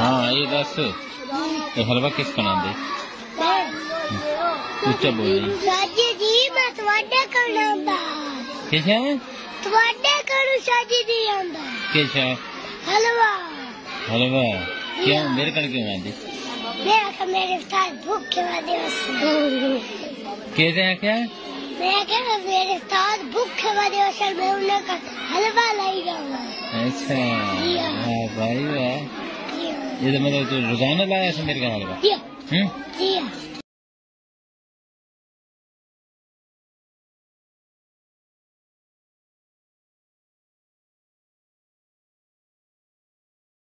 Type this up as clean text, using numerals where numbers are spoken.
हाँ ये दस ये हलवा किस बनाते उच्चा बोल साजी जी मैं ਤੁਹਾਡੇ ਕੋਲ ਆਉਂਦਾ किस है ਤੁਹਾਡੇ ਕੋਲ साजी जी आंदा किस है हलवा हलवा क्या मेरे कर क्यों आती मेरे साथ भूखे वाले कहते हैं क्या मैं क्या मेरे साथ भूखे वाले असल में उनका हलवा लाई जाऊंगा। अच्छा हाँ भाई वाह ये तो मतलब तू रोजाना लाया था मेरे का हलवा जी